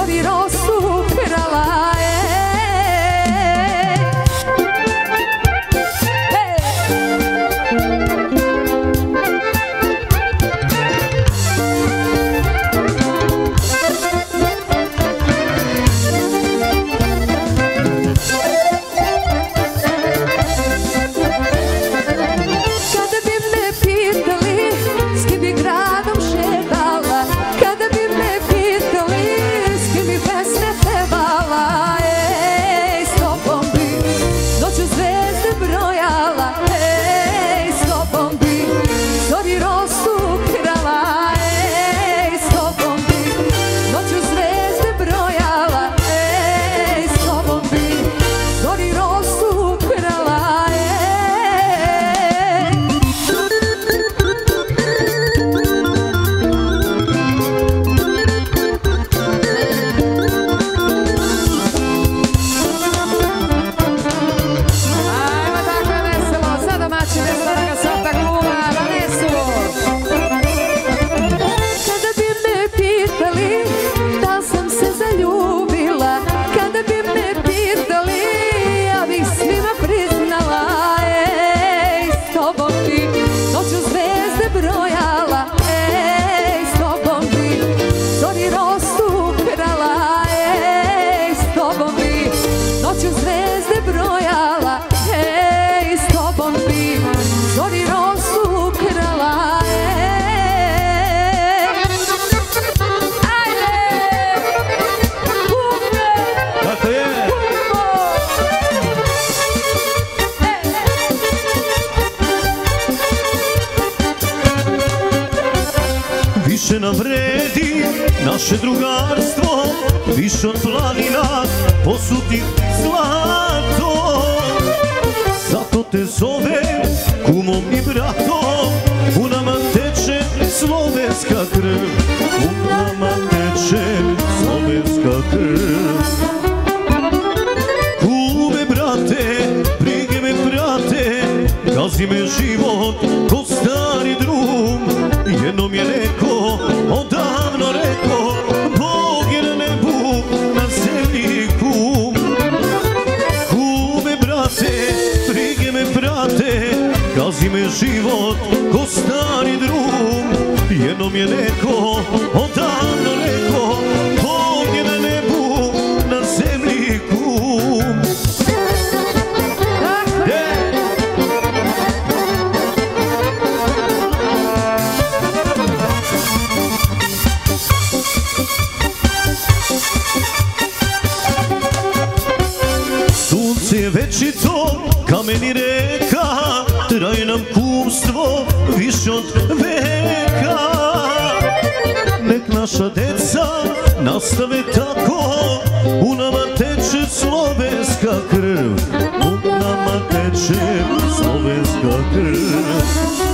zori rosu krala. Više nam vredi naše drugarstvo, više od planina posutih zlato. Zato te zovem kumom i bratom, u nama teče slovenska krv, u nama teče slovenska krv. Kume brate, brige me prate, gazi me život ko stari drum. Jednom je neko, odavno rekao, Bog je na nebu, na zemlji kum. Kume brate, brige me prate, gazi me život ko stari drum. Jednom je neko, odavno rekao, Bog je na nebu, na zemlji kum. Sunce večito, kamen i reka, traje nam kumstvo više od veka. Nek naša deca nastave tako, u nama teče slovenska krv, u nama teče slovenska krv.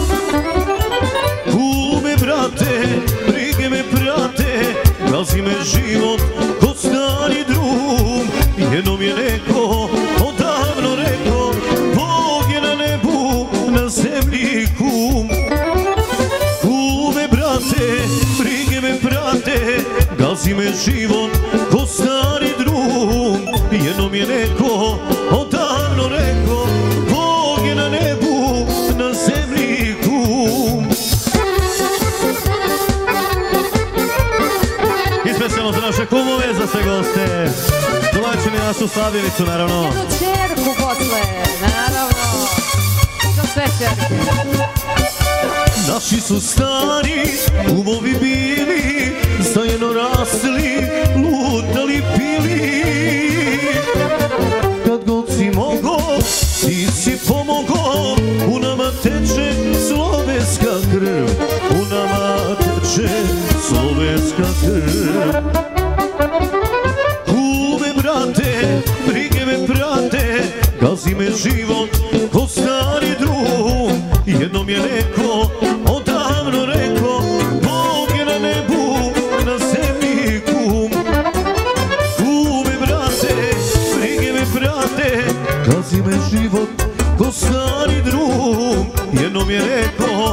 Kume brate, brige me prate, gazi me život ko stari drum. Jednom je neko, odavno rekao, Bog je na nebu, na zemlji kum. Kume brate, brige me prate, gazi me život ko stari drum. Jednom je neko, odavno rekao, Bog je na nebu, na zemlji kum. I specijalno za naše kumove, za sve goste, domaćini našu slavljenicu, naravno. Jednu čerku posle, naravno. Za sve čerke. Naši su stari kumovi bili, zajedno rasli, lutali, pili. Kad god si mogo, ti si pomogo, u nama teče slovenska krv, u nama teče slovenska krv. Kume brate, brige me prate, gazi me život ko stari drum. Jednom je neko, odavno rekao, Bog je na nebu, na zemlji kum. Kume brate, brige me prate, gazi me život ko stari drum. Jednom je rekao,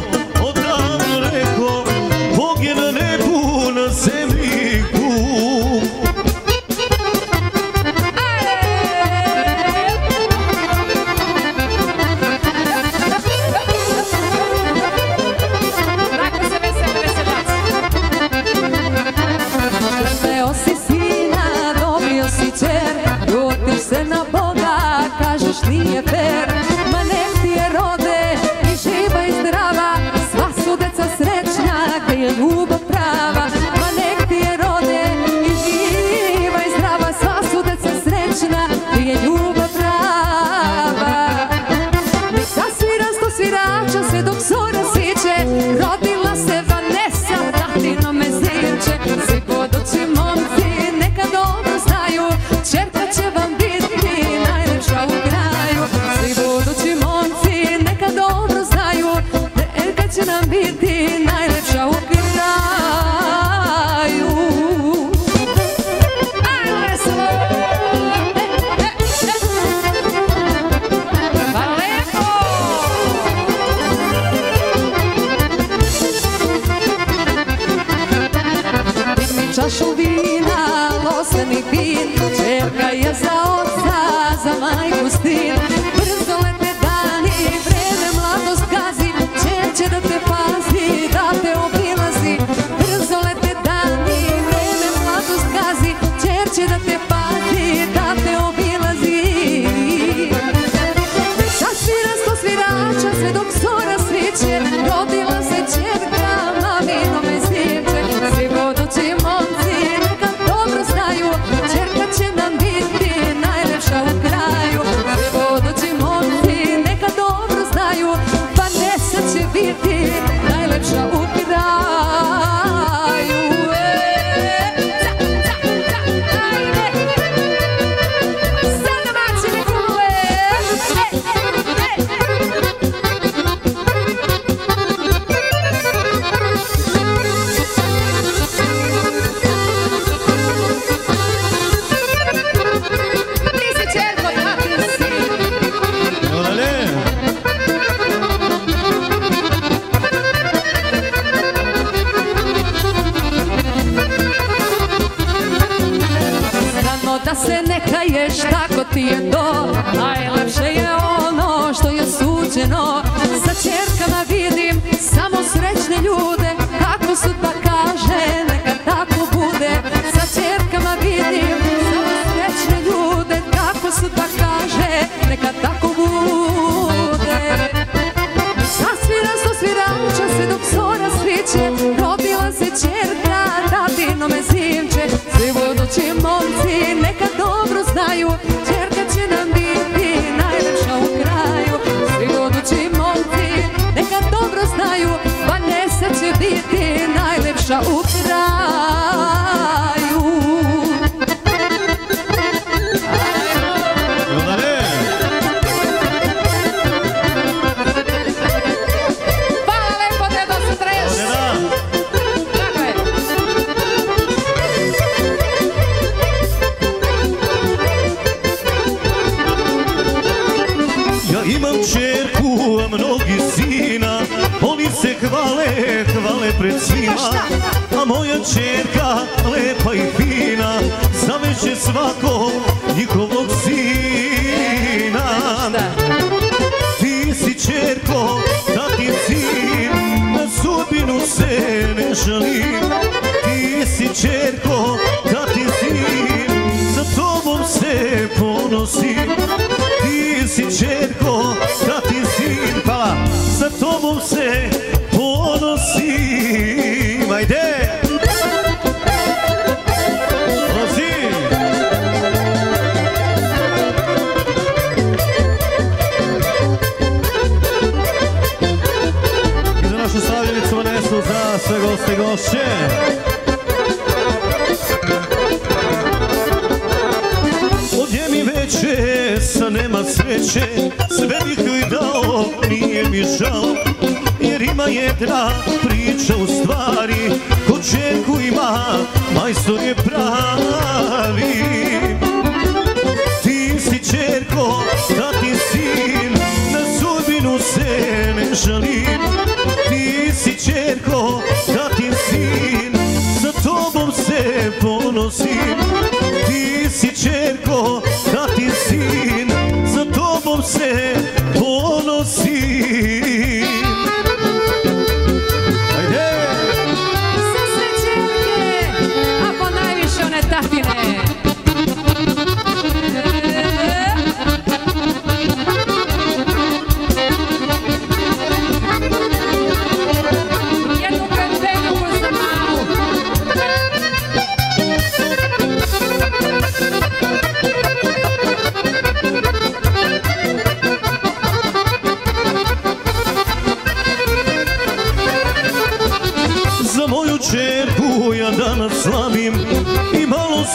odavno rekao, Bog je na nebu, na zemlji kum. nije fer. Ma nek ti je rode i živa i zdrava, sva su deca srećna gdje je ljubav prava. Ma nek ti je rode i živa i zdrava, sva su deca srećna gdje je ljubav prava. Nek zasvira sto svirača sve dok zora siće, rodila se Vanessa, tatino me zimče. Svi budući momci neka dobro znaju, ćerka će vam biti najlepša u kraju. Svi budući momci neka dobro znaju, ćerka će nam biti najlepša u kraju. Ajmo veselo! Hvala lepo! Digni čašu vina, loseni vin, ćerka je za oca, za majku stin. Brzo lete dani, vreme mladost gazi, ćerče da te pazi, da te obilazi. Brzo lete dani, vreme mladost gazi, ćerče da te pazi, da te obilazi. Zasvira sto svirača sve dok zora sviće, rodila se ćerka, mamino me zimče. Svi budući momci neka dobro znaju, ćerka će nam biti najlepša u kraju. Svi budući momci neka dobro znaju, Vanessa će biti najlepša u kraju. Sad domaćine kumule! Ti si ćerko, tatin si. Olale! Rano da se ne kaješ, tako ti je to, najlepše je ono što je suđeno. Sa ćerkama vidim samo srećne ljude, kako sudba kaže, neka tako bude. Sa ćerkama vidim samo srećne ljude, kako sudba kaže, neka tako bude. Zasvira sto svirača sve dok zora sviće, rodila se ćerka, tatino me zimče. Svi budući momci neka dobro znaju, ćerka će nam biti najlepša u kraju. Svi budući momci neka dobro znaju, Vanessa će biti najlepša u kraju. Olale! Hvala lepo, dedo Stres! Odena! Tako je. Ja imam čerku, a mnogi sina, oni se hvale, hvale pred svima. A moja čerka, lepa i fina, zaveće svakog njihovog sina. Ti si čerko, tatin sin, na sudbinu se ne žalim. Ti si čerko, tatin sin, za tobom se ponosim. Ti si čerko, tatin sin, hvala, za tobom se ponosim. Ajde! Prozim! I za našu slavljenicu Vanessu, za sve goste i gošće. Ovdje mi veče, sa nema sreće, sve bih joj dao, nije mi žao. Jer ima jedna priča u stvari, ko čerku ima, majstor je pravi. Ti si čerko, tatin sin, na sudbinu se ne žalim. Ti si čerko, tatin sin, za tobom se ponosim. Ti si čerko, tatin sin, za tobom se ponosim. Ajde! Sve srećenke, a ponajviše one tatine.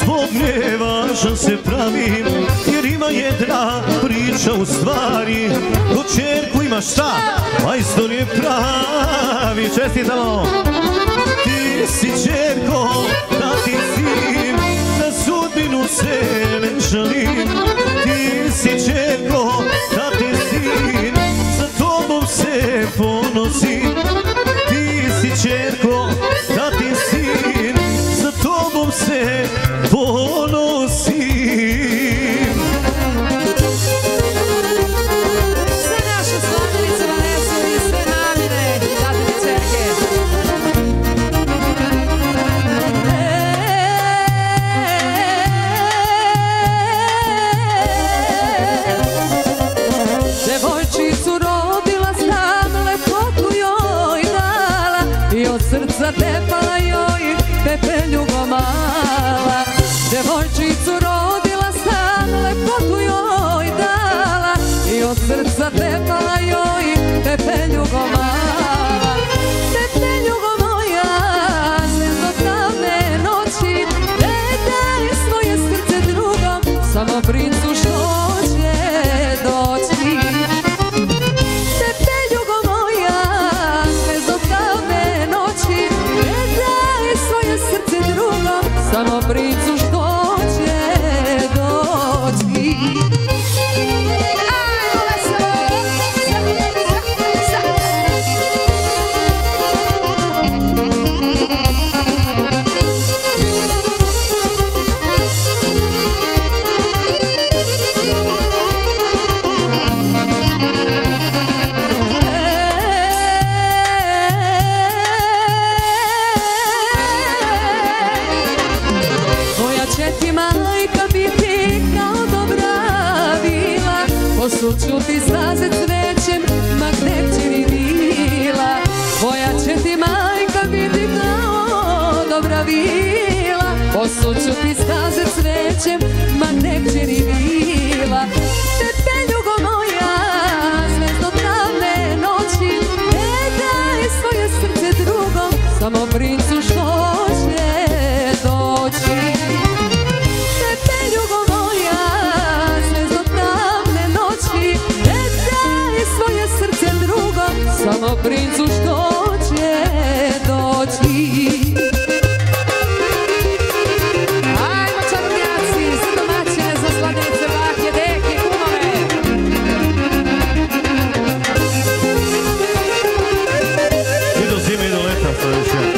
zbog nje važan se pravim, jer ima jedna priča u stvari. Ko čerku ima šta, majstor je pravi. Čestitamo! Ti si čerko, da ti sin, na sudbinu se ne žalim. Ti si čerko, da ti sin, za tobom se ponosim. Ti si čerko, da ti sin, za tobom se ponosim. Sve naše slavljenice Vanesu i sve namjene i tatine čerke. Devojčicu rodila sam, lepotu joj dala i od srca tepala joj pepeljugo mala. Devojčicu rodila sam, lepotu joj dala i od srca tepala joj pepeljugo mala. Pepeljugo moja, zvezdo tamne noći, ne daj svoje srce drugom, samo princu što će doći. Pepeljugo moja, zvezdo tamne noći, ne daj svoje srce drugom, samo princu što će doći. Moja će ti majka biti kao dobra vila, posuću ti staze cvećem, ma gde će ni bila. Moja će ti majka biti kao dobra vila, posuću ti staze cvećem, ma gde će ni bila. Pepeljugo moja, zvezdo tamne noći, ne daj svoje srce drugom, samo princu što će doći. Pepeljugo moja, zvezdo tamne noći, ne daj svoje srce drugom, samo princu što će doći. Ajmo čarobnjaci, za domaćine, za sladnice, bake, deke, kumove. I do zime i do leta sledeće.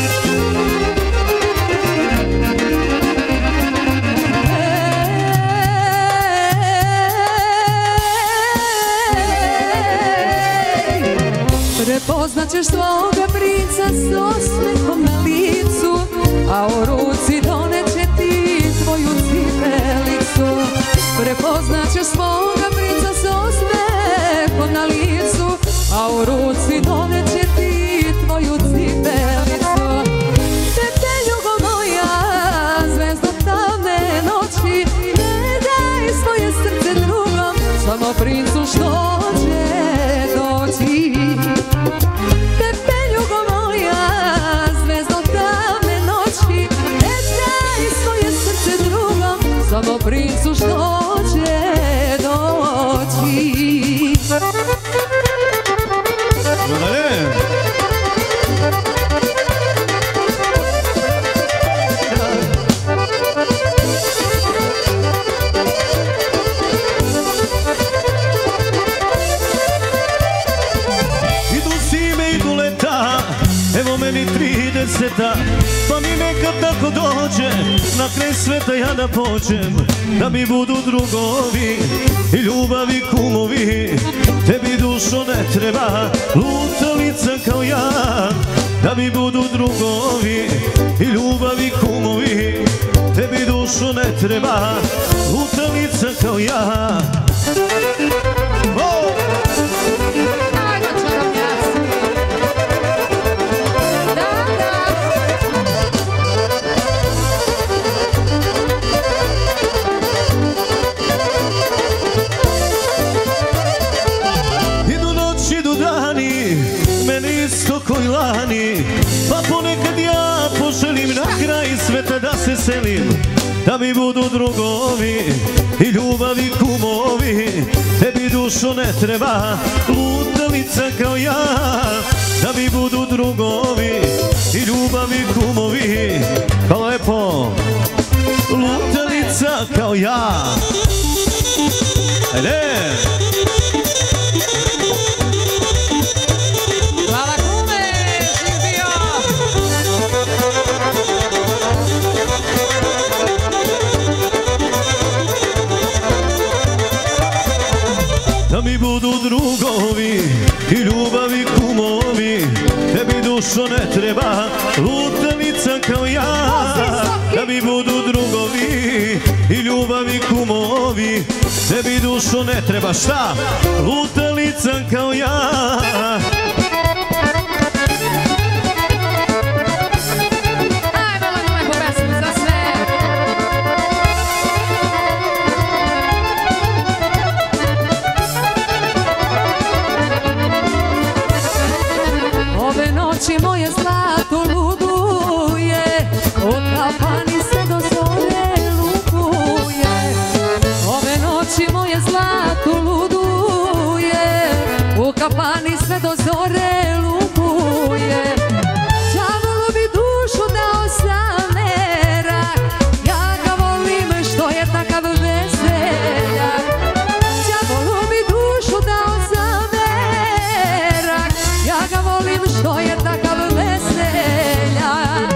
Prepoznaćeš svoga princa s osmehom na licu, a u ruci doneće ti tvoju cipelicu. Prepoznaćeš svoga princa s osmehom na licu, a u ruci doneće ti tvoju cipelicu. Pepeljugo moja, zvezdo tamne noći, ne daj svoje srce drugom, samo princu što će doći. Pepeljugo moja, zvezdo tamne noći, ne daj svoje srce drugom, samo princu što će doći. Idu zime, idu leta, evo meni 30, pa mi nekad tako dođe, na kraj sveta ja da pođem, da mi budu drugovi i ljubavi kumovi. Tebi dušo ne treba lutalica kao ja, da mi budu drugovi i ljubavi kumovi. Tebi dušo ne treba lutalica kao ja. Ajmo čarobnjaci. veselim, da mi budu drugovi i ljubavi kumovi. Tebi dušo ne treba lutalica kao ja, da mi budu drugovi i ljubavi kumovi. Pa lepo, lutalica kao ja. Ajde! Hvala kume, živio! Da mi budu drugovi i ljubavi kumovi. Tebi dušo ne treba lutalica kao ja, da mi budu drugovi i ljubavi kumovi. Tebi dušo ne treba šta? Lutalica kao ja. Moje zlato luduje, od kafani se do zore lupuje. Ove noći moje zlato luduje, u kafani se do zore lupuje. Đavolu bi dušu dao za merak, ja ga volim što je takav veseljak. Đavolu bi dušu dao za merak, ja ga volim što je takav veseljak.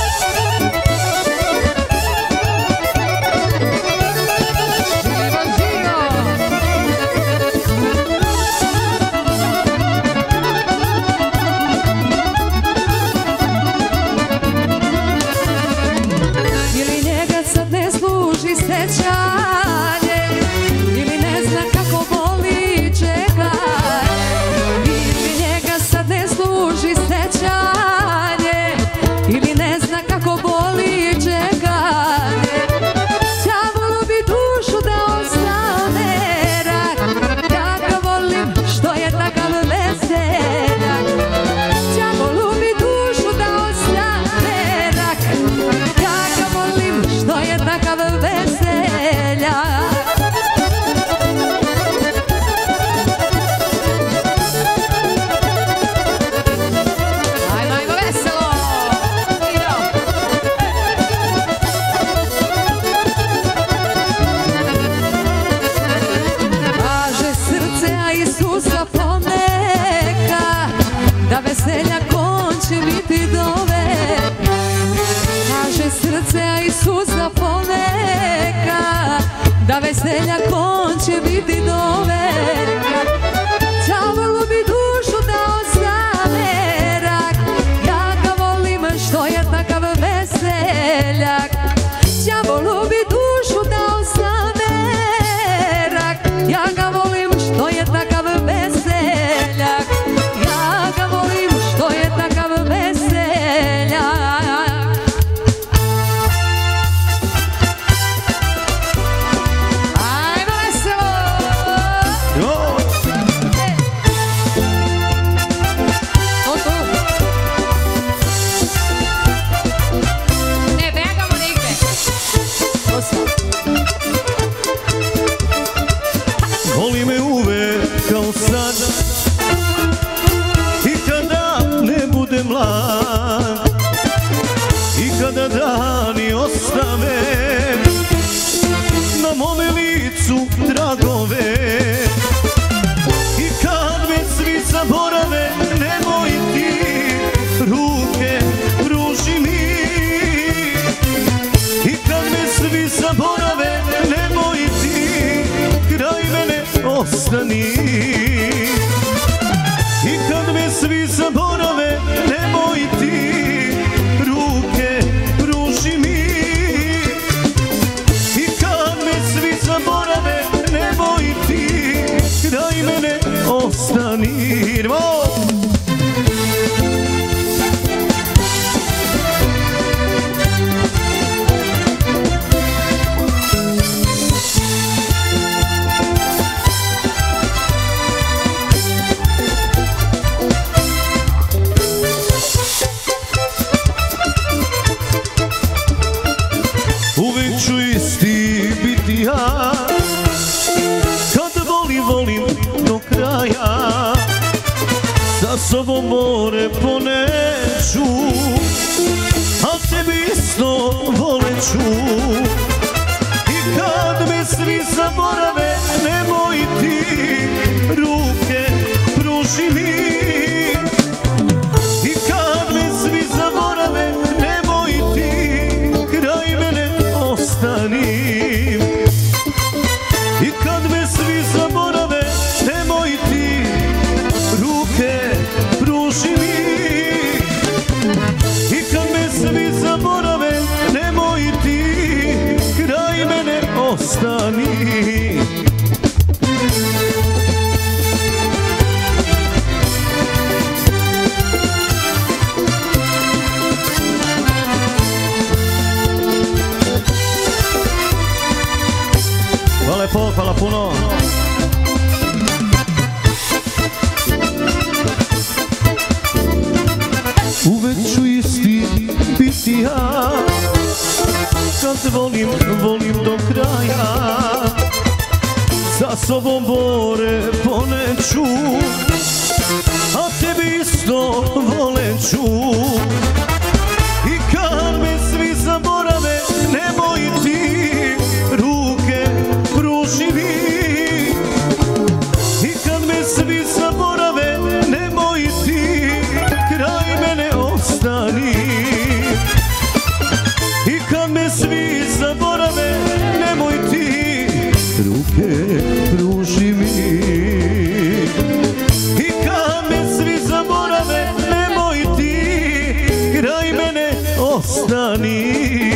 Ili njega sad ne služi sećanje, ili ne zna kako voli čekanje. Ili njega sad ne služi sećanje, ili ne zna kako boli čekanje. Đavolu bi dušu dao za merak, ja ga volim što je takav veseljak. Đavolu bi dušu dao za merak, ja ga volim što je takav veseljak. Ajmo veselo! Kaže srce, a Isusa poneka, da veseljak on će biti do veka. Kaže srce, a Isusa poneka, da veseljak on će biti do veka. Đavolu bi dušu dao za merak, ja ga volim što je takav veseljak. Đavolu bi dušu dao za merak, ja ga volim što je takav veseljak. Ja ga volim što je takav veseljak. Ajmo veselo! Ne begamo nigde. Voli me uvek kao sad, i kada ne budem mlad, i kada dani ostave na mome licu tragove. I kad me svi zaborave, nemoj ti ruke pruži mi. I kad me svi zaborave, nemoj ti kraj mene ostani. I kad me svi zaborave, nemoj ti ruke pruži mi. I kad me svi zaborave, nemoj ti kraj mene ostani. biti ja. Kad volim, volim do kraja, sa sobom more poneću, a tebi isto voleću. I kad me svi zaborave, nemoj ti ruke pruži mi. I kad me svi zaborave, nemoj ti kraj mene ostani. I kad me svi zaborave, nemoj ti ruke pruži mi. I kad me svi zaborave, nemoj ti kraj mene ostani. Hvala lepo, hvala puno. Uvek ću isti biti ja, kad volim, volim do kraja, sa sobom bore poneću, a tebi isto voleću. I kad me svi zaborave, nemoj ti ruke pruži mi. I kad me svi zaborave, nemoj ti kraj mene ostani. I kad me svi zaborave, nemoj ti ruke pruži mi. I kad me svi zaborave, nemoj ti kraj mene ostani.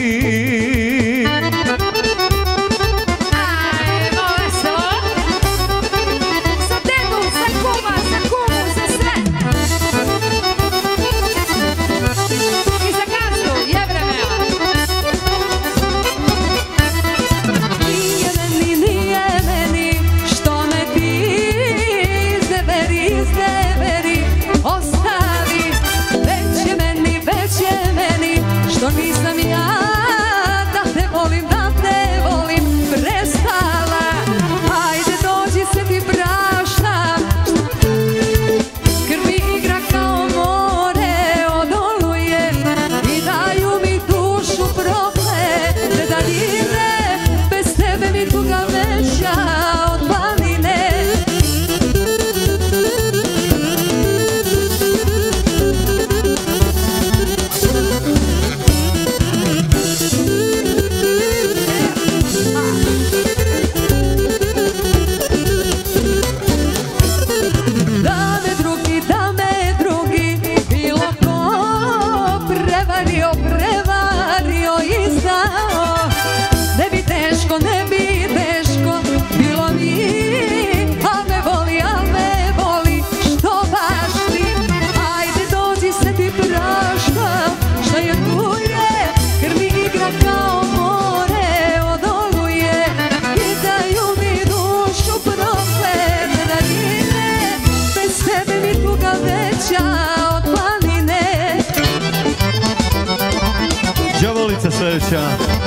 Sledeća.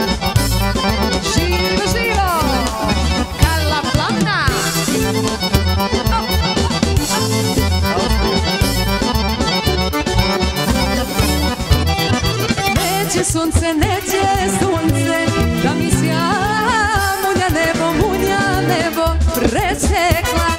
Živo, živo! Kalla Plana! Neće sunce, da mi sja munja nebo presekla.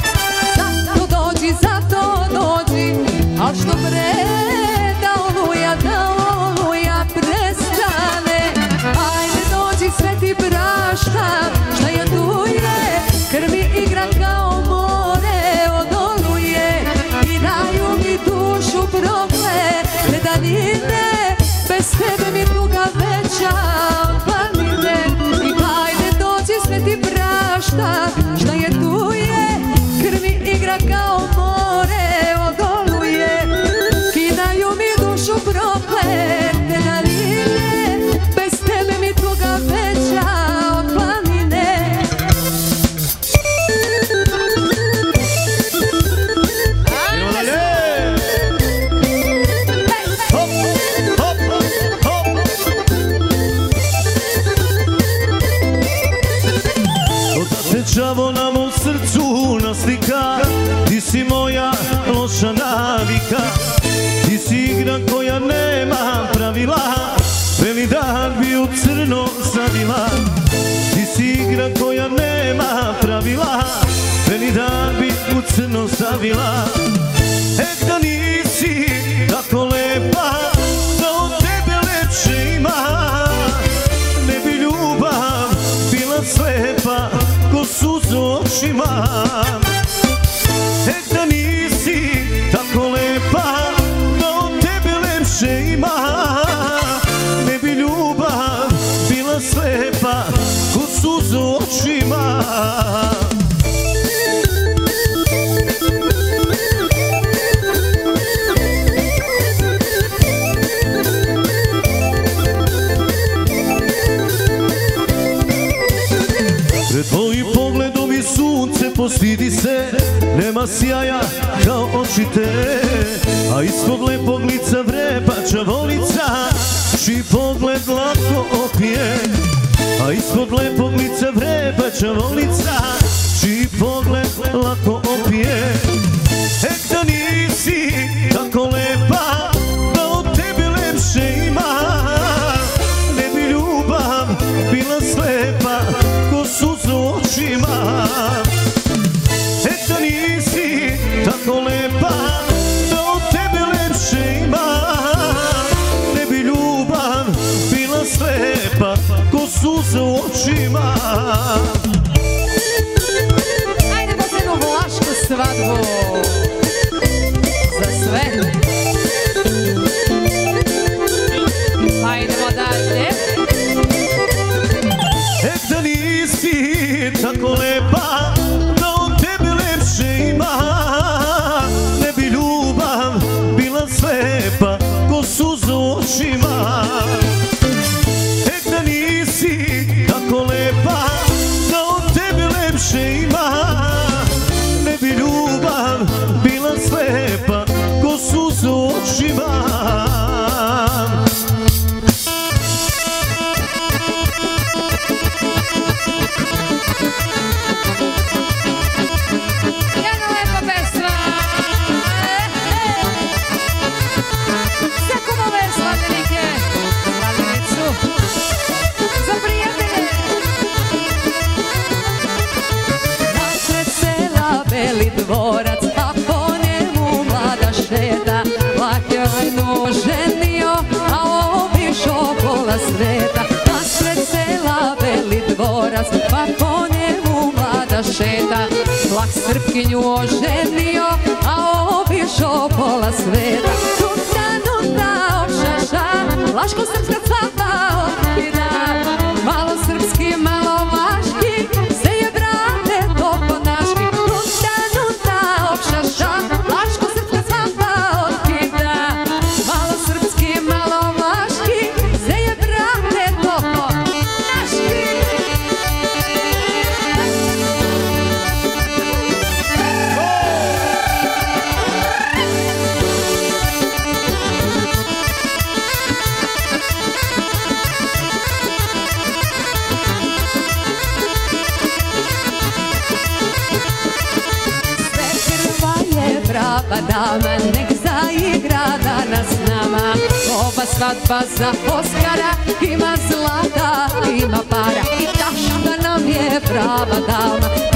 Zato dođi, al što pre da oluja prestane. Ajde dođi sve ti prašta, šta je tu je, krvi igra kao more odoluje. I daju mi dušu proklete danine, bez tebe mi tuga veća od planine. I ajde dođi sve ti prašta, šta je tu je, krvi igra kao more odoluje. Kidaju mi dušu proklete danine, bez tebe mi tuga veća od planine. Pravo na mom srcu naslika, ti si moja loša navika. Ti si igra koja nema pravila, beli dan bi u crno zavila. Ti si igra koja nema pravila, beli dan bi u crno zavila. Da nisi tako lepa, da od tebe lepše ima, ne bi ljubav bila slepa ko suzu očima. Da nisi tako lepa, da od tebe lepše ima, ne bi ljubav bila slepa ko suzu očima. Pred tvojim pogledom i sunce postidi se, nema sjaja kao oči te. A ispod lepog lica vreba čavolica, čiji pogled lako opije. A ispod lepog lica vreba čavolica, čiji pogled lako opije. Da nisi tako lepa, da od tebe lepše ima, ne bi ljubav bila slepa ko suzu očima. Da nisi tako lepa, da od tebe lepše ima, ne bi ljubav bila slepa ko suzu očima. Ajde po jednu vlašku svadbu za sve. Ajdemo dalje. Da nisi tako lepa, da od tebe lepše ima, ne bi ljubav bila slepa ko suzu očima. Da nisi tako lepa, da od tebe lepše ima, ne bi ljubav bila slepa ko suzu očima. Dvorac, a po njemu mlada šeta, Lakjajnu ženio, a obišo pola sveta. Nasred sela veli dvorac, a po njemu mlada šeta, Lak Srpkinju oženio, a obišo pola sveta. Nuta, nuta, ošaša, Laško-srpska cvata otkida, malo srpski, malo vaški, se je brate toko naški. Laško-srpska cvata otkida, malo srpski, malo vaški, se je brate toko naški. Prava dama, nek zaigra danas s nama. Ova svadba za Oskara, ima zlata, ima para, i tašta nam je prava dama.